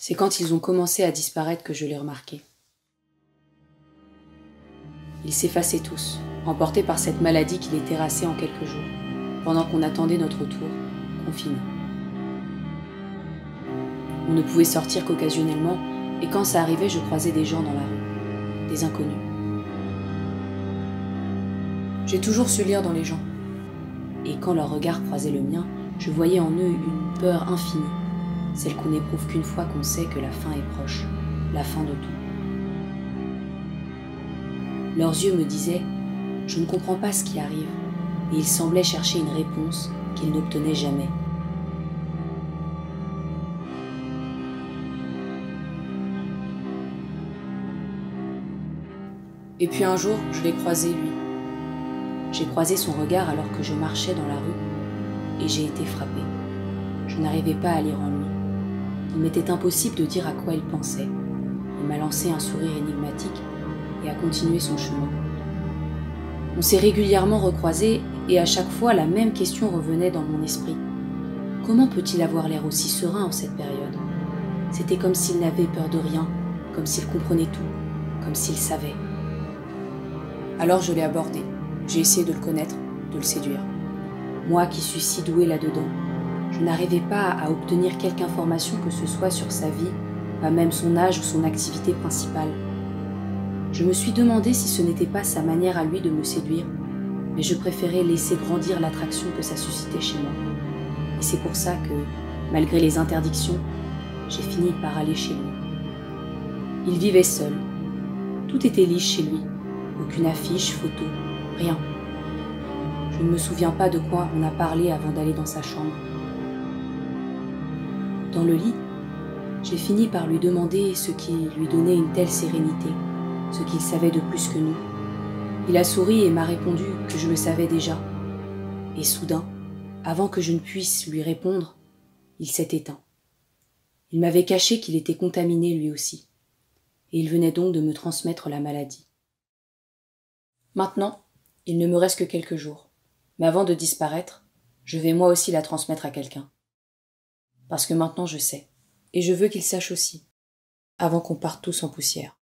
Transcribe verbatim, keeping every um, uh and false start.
C'est quand ils ont commencé à disparaître que je l'ai remarqué. Ils s'effaçaient tous, emportés par cette maladie qui les terrassait en quelques jours, pendant qu'on attendait notre tour, confinés. On ne pouvait sortir qu'occasionnellement, et quand ça arrivait, je croisais des gens dans la rue, des inconnus. J'ai toujours su lire dans les gens, et quand leur regard croisait le mien, je voyais en eux une peur infinie, celle qu'on n'éprouve qu'une fois qu'on sait que la fin est proche, la fin de tout. Leurs yeux me disaient « Je ne comprends pas ce qui arrive », et ils semblaient chercher une réponse qu'ils n'obtenaient jamais. Et puis un jour, je l'ai croisé, lui. J'ai croisé son regard alors que je marchais dans la rue, et j'ai été frappée. Je n'arrivais pas à lire en lui. Il m'était impossible de dire à quoi il pensait. Il m'a lancé un sourire énigmatique et a continué son chemin. On s'est régulièrement recroisés, et à chaque fois la même question revenait dans mon esprit. Comment peut-il avoir l'air aussi serein en cette période? C'était comme s'il n'avait peur de rien, comme s'il comprenait tout, comme s'il savait. Alors je l'ai abordé. J'ai essayé de le connaître, de le séduire. Moi qui suis si douée là-dedans, je n'arrivais pas à obtenir quelque information que ce soit sur sa vie, pas même son âge ou son activité principale. Je me suis demandé si ce n'était pas sa manière à lui de me séduire, mais je préférais laisser grandir l'attraction que ça suscitait chez moi. Et c'est pour ça que, malgré les interdictions, j'ai fini par aller chez lui. Il vivait seul. Tout était lisse chez lui. Aucune affiche, photo, rien. Je ne me souviens pas de quoi on a parlé avant d'aller dans sa chambre. Dans le lit, j'ai fini par lui demander ce qui lui donnait une telle sérénité, ce qu'il savait de plus que nous. Il a souri et m'a répondu que je le savais déjà. Et soudain, avant que je ne puisse lui répondre, il s'est éteint. Il m'avait caché qu'il était contaminé lui aussi, et il venait donc de me transmettre la maladie. Maintenant, il ne me reste que quelques jours, mais avant de disparaître, je vais moi aussi la transmettre à quelqu'un. Parce que maintenant je sais, et je veux qu'il sache aussi, avant qu'on parte tous en poussière.